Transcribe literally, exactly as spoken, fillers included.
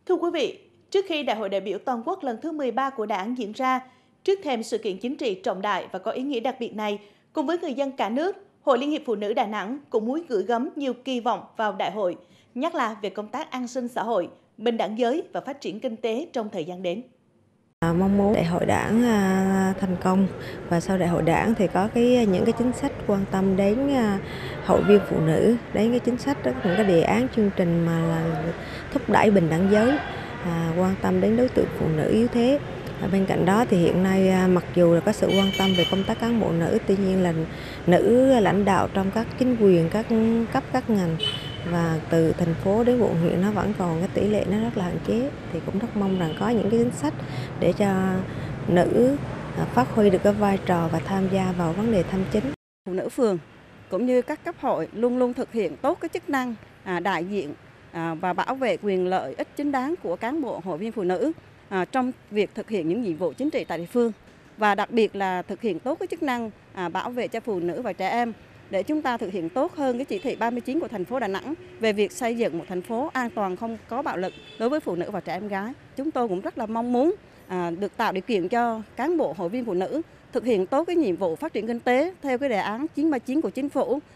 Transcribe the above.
Thưa quý vị, trước khi Đại hội đại biểu toàn quốc lần thứ mười ba của Đảng diễn ra, trước thềm sự kiện chính trị trọng đại và có ý nghĩa đặc biệt này, cùng với người dân cả nước, Hội Liên hiệp Phụ nữ Đà Nẵng cũng muốn gửi gắm nhiều kỳ vọng vào đại hội, nhất là về công tác an sinh xã hội, bình đẳng giới và phát triển kinh tế trong thời gian đến. À, mong muốn đại hội đảng à, thành công và sau đại hội đảng thì có cái những cái chính sách quan tâm đến à, hội viên phụ nữ, đến cái chính sách đó, những cái đề án chương trình mà là thúc đẩy bình đẳng giới, à, quan tâm đến đối tượng phụ nữ yếu thế. À, bên cạnh đó thì hiện nay à, mặc dù là có sự quan tâm về công tác cán bộ nữ, tuy nhiên là nữ lãnh đạo trong các chính quyền, các cấp, các ngành và từ thành phố đến quận huyện nó vẫn còn cái tỷ lệ nó rất là hạn chế, thì cũng rất mong rằng có những cái chính sách để cho nữ phát huy được cái vai trò và tham gia vào vấn đề tham chính. Phụ nữ phường cũng như các cấp hội luôn luôn thực hiện tốt cái chức năng à, đại diện à, và bảo vệ quyền lợi ích chính đáng của cán bộ hội viên phụ nữ à, trong việc thực hiện những nhiệm vụ chính trị tại địa phương, và đặc biệt là thực hiện tốt cái chức năng à, bảo vệ cho phụ nữ và trẻ em, để chúng ta thực hiện tốt hơn cái chỉ thị ba mươi chín của thành phố Đà Nẵng về việc xây dựng một thành phố an toàn không có bạo lực đối với phụ nữ và trẻ em gái. Chúng tôi cũng rất là mong muốn à, được tạo điều kiện cho cán bộ hội viên phụ nữ thực hiện tốt cái nhiệm vụ phát triển kinh tế theo cái đề án chín ba chín của chính phủ